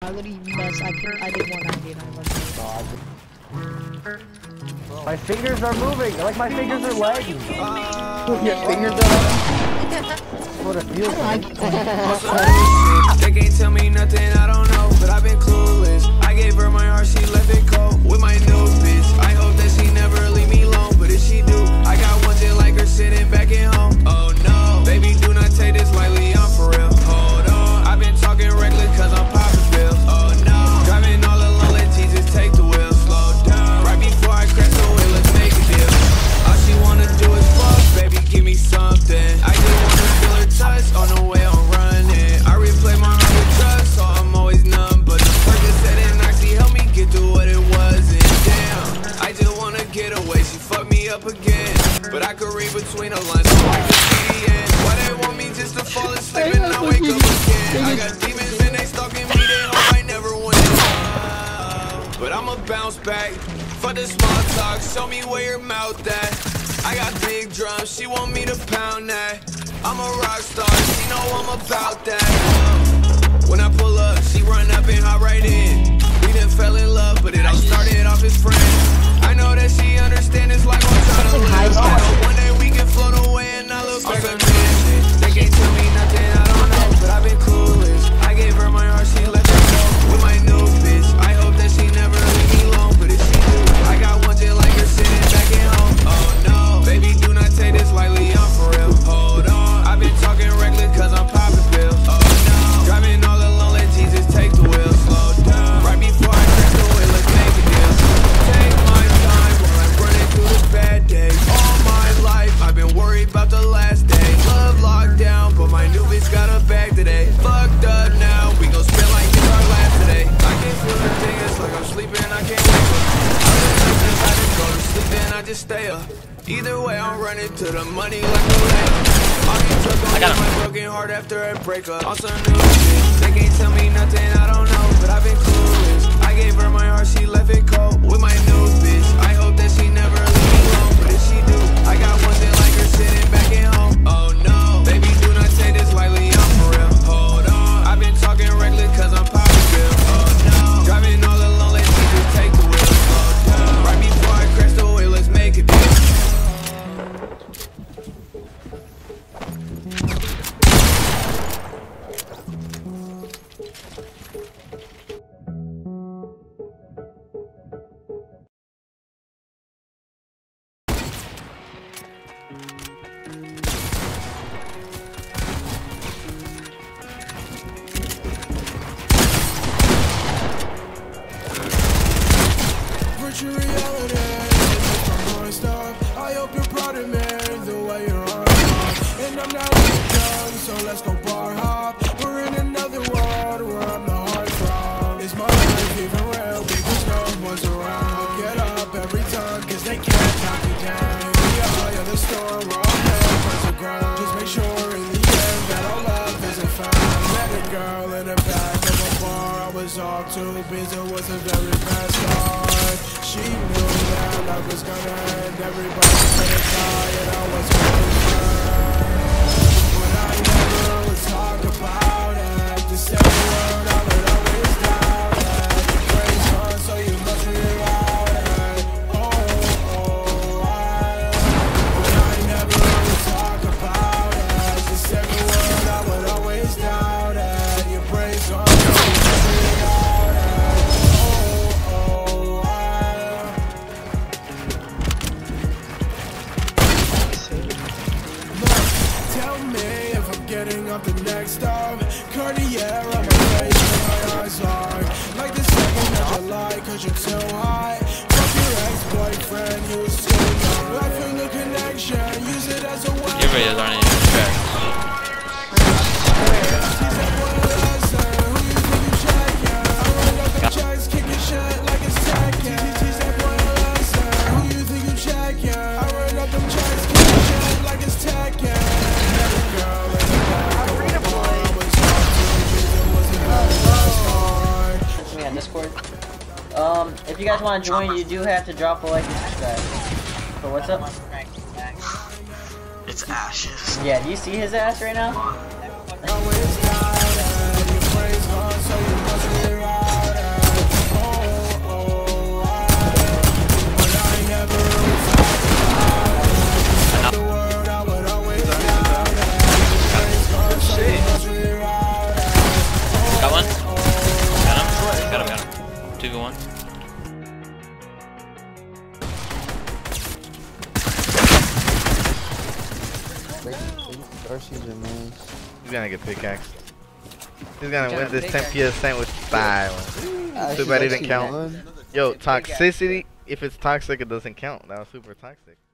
I literally missed. I did 199. My fingers are moving. Like my fingers are lagging. Your fingers are. What it feels like. They can't tell me nothing I don't know, but I've been clueless. I gave her my heart, she left it cold with my new bitch. I hope that she never leave me alone, but if she do, I got one just like her sitting back at home. Oh no, baby, do not take this lightly, I'm for real. Hold on, I've been talking reckless cause I'm popping bills. Oh no, driving all alone, let Jesus take the wheel. Slow down, right before I crash the wheel, let's make a deal. All she wanna do is fuck, baby, give me something. I just wanna feel her touch on the way I'm running. I replay my heart with drugs, so I'm always numb. But the person said it actually helped me get through what it was. And damn, I just wanna get away. She fucked me up again, but I could read between the lines, so I can see the end. Why they want me just to fall asleep and I wake up again? I got demons and they stalking me, they hope I never win. But I'ma bounce back. For the small talk, show me where your mouth at. I got big drums, she want me to pound that. I'm a rock star, she know I'm about that. When I pull up, she run up and hop right in. We done fell in love, but it all started off as friends. I know that she understands it's like I'm trying to live. One day we can float away and I look back on this. They can't tell me nothing I don't know, but I've been clueless. I gave her my heart, she left it go with my new bitch. I hope that she never leave me alone, but if she do, I got one just like her sitting back at home. Oh no, baby, do not take this lightly, I'm for real. Hold on, I've been talking reckless cause I'm popping pills. Oh no, driving all alone, let Jesus take the wheel. Slow down, right before I crash the wheel, let's make a deal. Take my time while I'm running through the bad days. All my life, I've been worried about the last day. Love locked down, but my new bitch got a bag today. Fucked up now, we gon' spend like it's our last today. I can feel the thing, it's like I'm sleeping, I can't wake up. I just go to sleep and I just stay up. Either way, I'm running to the money like a layup. I got my broken heart after a breakup. On some new shit, they can't tell me nothing I don't know, but I've been clueless. I gave her my heart, she left it cold with my new bitch. I hope that she never leave me alone, but if she do, I got one thing like her sitting back at home. Oh no, baby, do not take this lightly, I'm for real. Hold on, I've been talking reckless cause I'm popping pills. Oh no, driving all alone, let Jesus take the wheel. Slow down, right before I crash the wheel, let's make a deal. Virtual reality, I hope you're proud of me, the way you're on. And I'm not young, so let's go bar hop. We're in another world where I'm the heartthrob. Is my life even real? Because no one's around. Get up every time, cause they can't knock me down. We are the storm, we're all head towards the ground. Just make sure in the end that our love isn't found. Met a girl in the back of a bar. I was all too busy, it was a very bad start. She knew that I was gonna end. Everybody said it's tired, I was gonna burn. But I never would talk about it. The same word I would always doubt it. The praise on, so you must reroute it. But I never would talk about it. The same word I would always doubt it. Your praise on, so you must reroute it. Getting up the next stop. Cartier on my face and my eyes are like the 2nd of July, cause you're too high. Fuck your ex-boyfriend, you was too young. I feel the connection, use it as a weapon. Give it on it. If you guys want to join, you do have to drop a like and subscribe. So what's up? It's ashes. Yeah, do you see his ass right now? Darcy's a mess. He's gonna get pickaxed. He's gonna win this 10 PS with style. Too bad he didn't count. Yo, toxicity. If it's toxic, it doesn't count. That was super toxic.